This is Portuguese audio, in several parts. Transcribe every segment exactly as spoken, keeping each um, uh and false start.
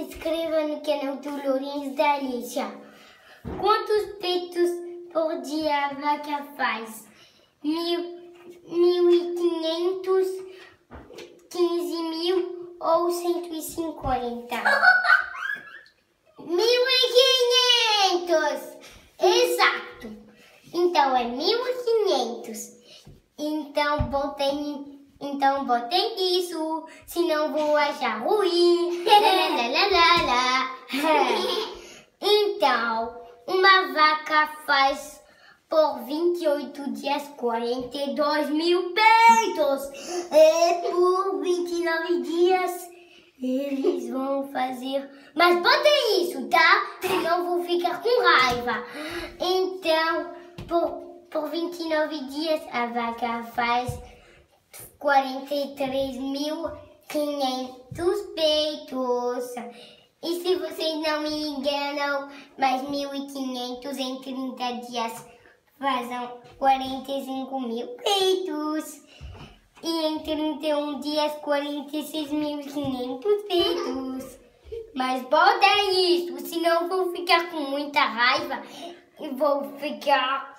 inscreva no canal do Lourenço da Alicia. Quantos peitos por dia a vaca faz? Mil, mil e quinhentos, quinze mil ou cento e cinquenta? Mil e quinhentos! Exato! Então é mil e quinhentos. Então botei, então botei isso, senão vou achar ruim. Então, uma vaca faz por vinte e oito dias quarenta e dois mil peitos. E por vinte e nove dias eles vão fazer. Mas botem isso, tá? Senão vou ficar com raiva. Então, por, por vinte e nove dias a vaca faz quarenta e três mil quinhentos peitos. E se vocês não me enganam, mais mil e quinhentos em trinta dias fazem quarenta e cinco mil peitos. E em trinta e um dias, quarenta e seis mil e quinhentos peitos. Mas botem isso, senão vou ficar com muita raiva e vou ficar...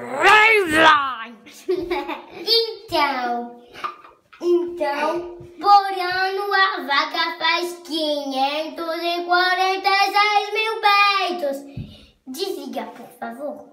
Então, então, por ano a vaca faz quinhentos e quarenta e seis mil peitos. Desliga, por favor.